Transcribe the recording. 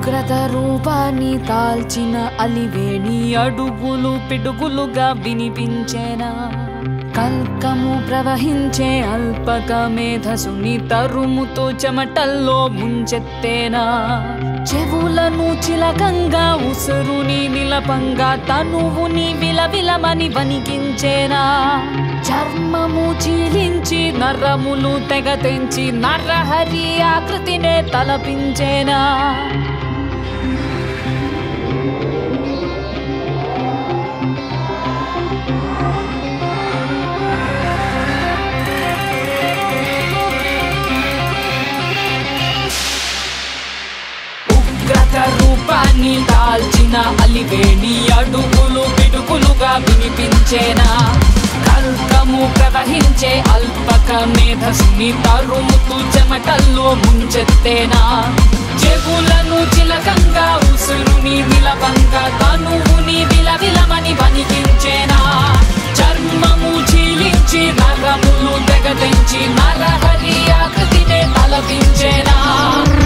ఉగ్రత రూపాన్ని తాల్చిన అలివేణి అడుగులు పిడుగులుగా వినిపించేనా కల్కము ప్రవహించే అల్పక మేధసుని తరుముతో చెమటల్లో ముంచెత్తేనా చెవులను చిలకంగా ఉసురుని నిలపంగా తనువుని విలవిలమని వణికించేనా చర్మము చీలించి నరములు తెగ తెంచి నరహరి ఆకృతినే తలపించేనా రూపాన్ని దాల్చిన అలివేణి అడుగులు పిడుగులుగా వినిపించేనా కల్కము ప్రవహించే అల్పక మేధసుని తరుముతూ చెమటల్లో ముంచెత్తేనా చెవులను చిలకంగా ఉసురుని నిలవంగా తనువుని విలవిలమని వణికించేనా చర్మము చీలించి నరములు తెగ తెంచి నరహరి ఆకృతినే తలపించేనా